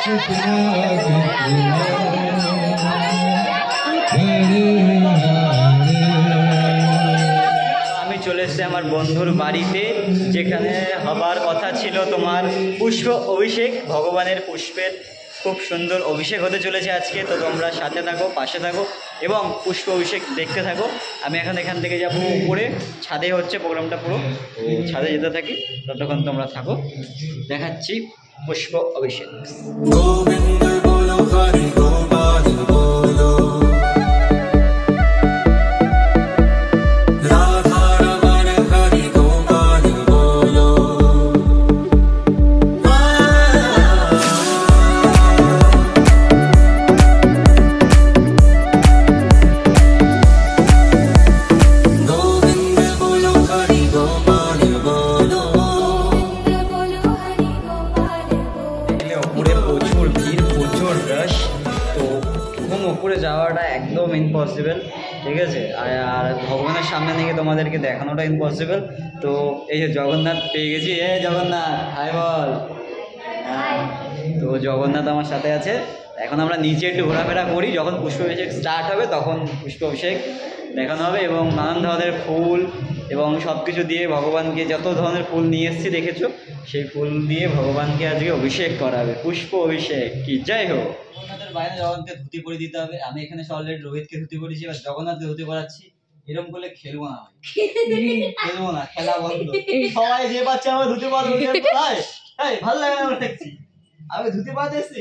আমি চলে এসেছি আমার বন্ধুর বাড়িতে, যেখানে হবার কথা ছিল তোমার পুষ্প অভিষেক। ভগবানের পুষ্পের খুব সুন্দর অভিষেক হতে চলেছে আজকে। তো তোমরা সাথে থাকো, পাশে থাকো এবং পুষ্প অভিষেক দেখতে থাকো। আমি এখন এখান থেকে যাবো উপরে, ছাদে হচ্ছে প্রোগ্রামটা পুরো, ছাদে যেতে থাকি। ততক্ষণ তোমরা থাকো, দেখাচ্ছি পুষ্প অভিষেক। উপরে যাওয়াটা একদম ইম্পসিবল, ঠিক আছে। আর ভগবানের সামনে থেকে তোমাদেরকে দেখানোটা ইম্পসিবল। তো এই যে জগন্নাথ পেয়ে গেছি। জগন্নাথ হাই বল। তো জগন্নাথ আমার সাথে আছে। এখন আমরা নিচে একটু ঘোরাফেরা করি, যখন পুষ্প অভিষেক স্টার্ট হবে তখন পুষ্প অভিষেক দেখানো হবে। এবং নানান ধরনের ফুল এবং সব কিছু দিয়ে ভগবানকে, যত ধরনের ফুল নিয়ে এসেছি দেখেছো, সেই ফুল দিয়ে ভগবানকে আজকে অভিষেক করা হবে, পুষ্প অভিষেক। কি যাই হোক, জগন্নাথের বাইরে জগন্নাথকে ধুতি পরে দিতে হবে। আমি এখানে অলরেডি রোহিতকে ধুতি পরেছি, এবার জগন্নাথকে ধুতি পরাচ্ছি। এরকম করলে খেলবো না, খেলবো না, খেলা বন্ধ। সবাই যে বাচ্চা আমার ধুতি পরা ভালো লাগে না দেখছি, আমি ধুতি পরাতে এসছি।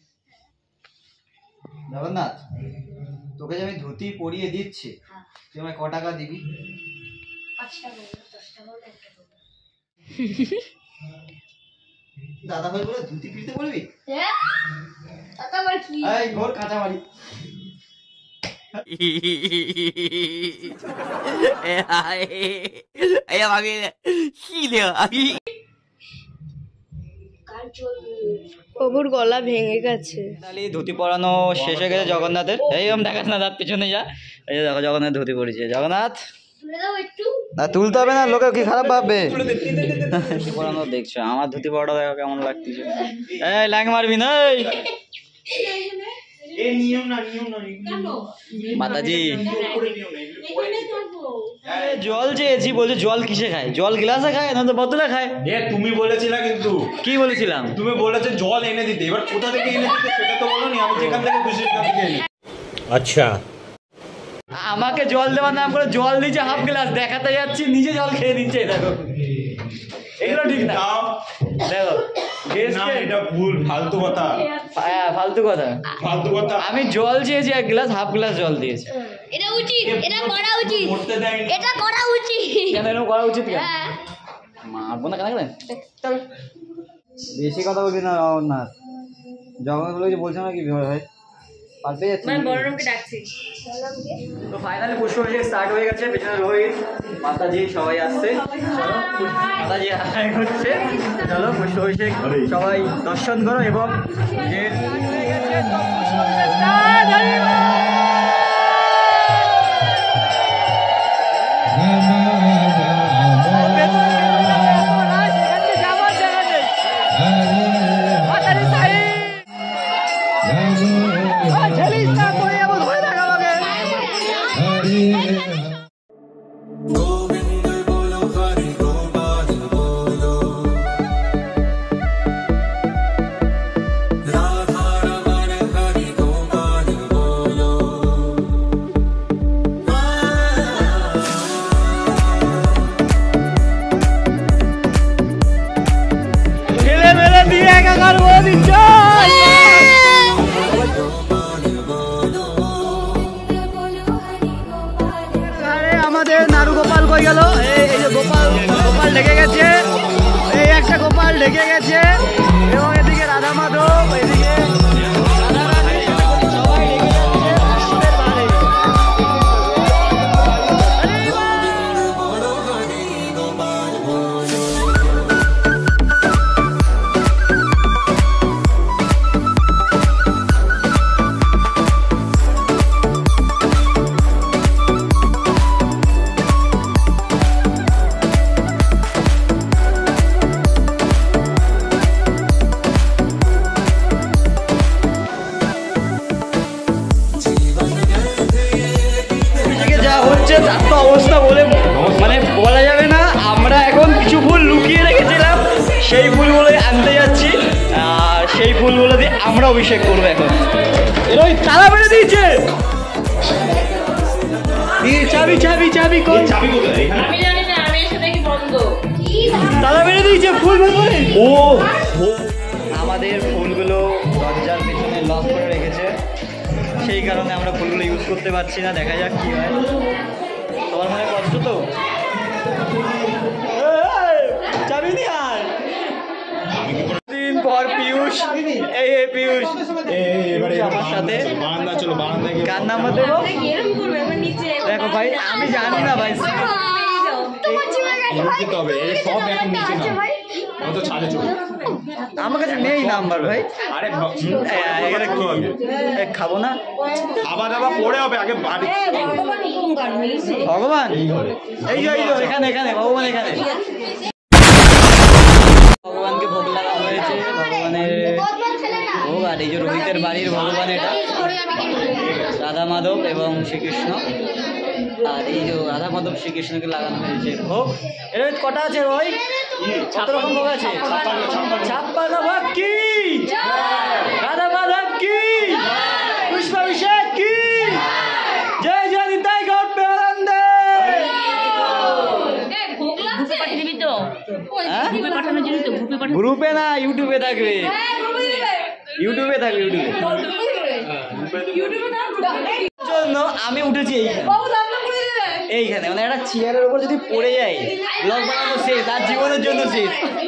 জগন্নাথ, তোকে যে আমি ধুতি পরিয়ে দিচ্ছি, তুই আমায় ক টাকা দিবি? 5 টাকা, 10 টাকা, 1 টাকা। দাদা ভাই বলে ধুতি কিনতে বলবি? দাদা ভাই কি? এই ঘর কাঁচা মারি। প্রভুর গলা ভেঙে গেছে। ধুতি পরানো শেষ হয়ে গেছে জগন্নাথের। এই দেখাস না, দাঁত পিছনে যা। এই দেখো জগন্নাথ ধুতি পরেছে। জগন্নাথ না, তুলতে হবে না, লোকে কি খারাপ ভাববে? ধুতি পরানো দেখছো, আমার ধুতি পরাটা দেখো কেমন লাগতেছে। এই ল্যাং মারবি না। মাতাজি জল চেয়েছি, বলছে জল কিসে খায়? জল গ্লাসে খায় না তো বোতলে খায়। তুমি বলেছিলে, কিন্তু কি বলেছিলাম? তুমি বলেছো জল এনে দিতে, এবার কোথা থেকে এনে দিতে সেটা তো বলোনি। আমি যেখান থেকে খুশি সেখান থেকে এনে। আচ্ছা, আমাকে জল দেওয়ার নাম করে জল দিচ্ছে হাফ গ্লাস, দেখাতে যাচ্ছি নিজে জল খেয়ে দিচ্ছে। দেখো এগুলো ঠিক না, দেখো এটা ভুল, ফালতু কথা। ফালতু কথা, ফালতু কথা। আমি জল চেয়েছি 1 গ্লাস, হাফ গ্লাস জল দিয়েছে। এটা উচিত, এটা করা উচিত, করতে দেয়নি, এটা করা উচিত। কেন এরকম করা উচিত? কেন মারবো না? কেন বেশি কথা বলবি না। না জগন্নাথ বলে বলছে না কি ভাই, পাল্টে যাচ্ছে। তো ফাইনালি পুষ্প অভিষেক স্টার্ট হয়ে গেছে। পেছনে রোহিত, মাতাজি সবাই আসছে। মাতাজি হচ্ছে, চলো পুষ্প অভিষেক সবাই দর্শন করো। এবং আমাদের নাড়ু গোপাল কই গেল? এই যে গোপাল, গোপাল ঢেকে গেছে, এই একটা গোপাল ঢেকে গেছে। এবং এদিকে রাধা মাধব, এদিকে আমরা অভিষেক করবো এখন। রোহিত তালা মেরে দিয়েছে। চাবি চাবি চাবি কোন চাবি কোথায় এখানে? আমি জানি না, আমি এসে দেখি বন্ধ। তালা মেরে দিয়েছে ফুল ফুল। ও আমাদের ফুলগুলো দরজার পেছনে লক করে রেখেছে, সেই কারণে আমরা ফুলগুলো ইউজ করতে পারছি না। দেখা যাক কি হয়। তোমার মনে কষ্ট তো? চাবি নি আর দিন পর পিয়ুষ, এই পিয়ুষ এবারে আমার সাথে বারান্দা চলো, বারান্দায় গিয়ে কার নাম্বার দেবো? এরকম করবে এবার নিচে। দেখো ভাই আমি জানি না ভাই, দিতে হবে। এই সব এখন নিচে না, ও তো ছাদে চলো। আমার কাছে নেই নাম্বার ভাই। আরে এখানে কি খাবো না? খাওয়া দাওয়া পরে হবে, আগে বাড়ি। ভগবান এই যে এখানে এখানে ভগবান এখানে ভগবানকে ভোগ লাগা হয়েছে। ভগবানের ভোগ, আর এই যে রোহিতের বাড়ির ভগবান এটা রাধা মাধব এবং শ্রীকৃষ্ণ। আর এই যে রাধা মাধব শ্রীকৃষ্ণকে লাগানো হয়েছে ভোগ। এটা কটা আছে ওই কত রকম ভোগ আছে? 56 ভাগ কি রাধা মাধব কি পুষ্পাভিষেক কি জয় জয় নিতাই গৌর প্রেমানন্দে। গ্রুপে পাঠিয়ে দিবি তো? হ্যাঁ? গ্রুপে পাঠানোর জন্য তো গ্রুপে পাঠানো। গ্রুপে না, ইউটিউবে থাকবে। ইউটিউবে থাকবে ইউটিউবে জন্য আমি উঠেছি এইখানে মানে একটা চেয়ারের উপর যদি পড়ে যায় ব্লগ বানানো শেষ, তার জীবনের জন্য শেষ।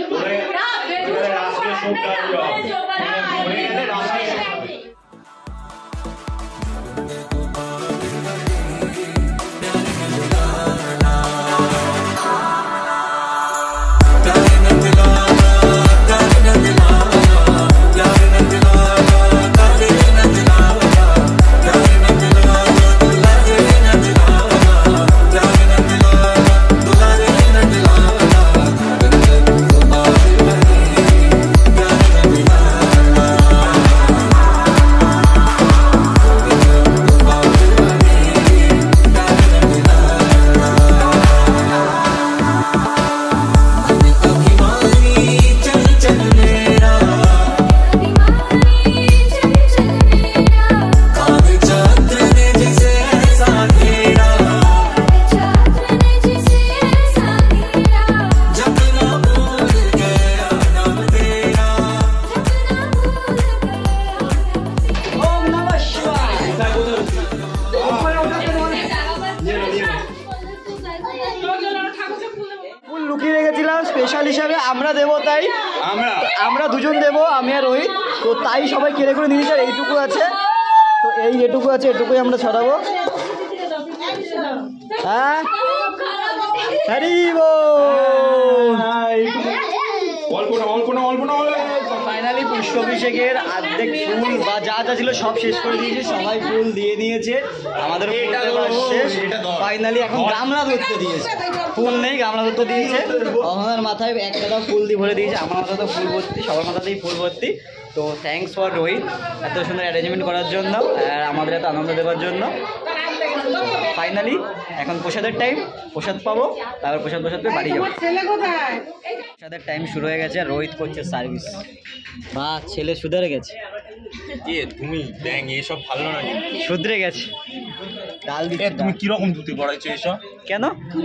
ফুল লুকিয়ে রেখেছিলাম স্পেশাল হিসাবে আমরা দেবো, তাই আমরা দুজন দেবো, আমি আর রোহিত। তো তাই সবাই কেড়ে করে নিয়েছে। আর এইটুকু আছে, তো এটুকু আছে, এটুকুই আমরা ছড়াবো। হ্যাঁ হরি বল। ফাইনালি পুষ্পাভিষেকের অর্ধেক ফুল বা যা যা ছিল সব শেষ করে দিয়েছে, সবাই ফুল দিয়ে নিয়েছে। আমাদের শেষ ফাইনালি এখন গামলা ধরতে দিয়েছে, ফুল নেই গামলা ধরতে দিয়েছে। অহনার মাথায় একটা ফুল দিয়ে ভরে দিয়েছে, আমার মাথায় তো ফুল ভর্তি, সবার মাথাতেই ফুল ভর্তি। তো থ্যাঙ্কস ফর রোহিত এত সুন্দর অ্যারেঞ্জমেন্ট করার জন্য আর আমাদের এত আনন্দ দেওয়ার জন্য। ফাইনালি এখন প্রসাদের টাইম, প্রসাদ পাবো, তারপর প্রসাদ পেয়ে বাড়ি যাবো। প্রসাদের টাইম শুরু হয়ে গেছে, রোহিত করছে সার্ভিস। বা ছেলে সুধরে গেছে, তুমি ব্যাং এসব ভালো না, শুধরে গেছে, ডাল দিচ্ছে। তুমি কিরকম ধুতি পড়াইছো এসব? কেন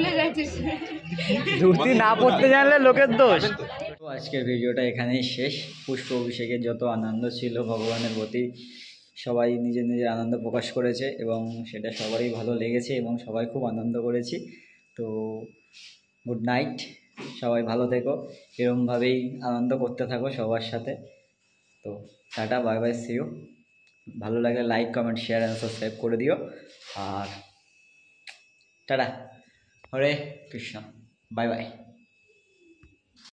ধুতি না পড়তে জানলে লোকের দোষ। তো আজকের ভিডিওটা এখানেই শেষ। পুষ্প অভিষেকের যত আনন্দ ছিল ভগবানের প্রতি, সবাই নিজের নিজের আনন্দ প্রকাশ করেছে এবং সেটা সবারই ভালো লেগেছে এবং সবাই খুব আনন্দ করেছি। তো গুড নাইট, সবাই ভালো থেকো, এরকমভাবেই আনন্দ করতে থাকো সবার সাথে। তো tata, bye bye, see you. ভালো লাগলে like comment share and subscribe করে দিও। আর tata, Hare Krishna, bye by.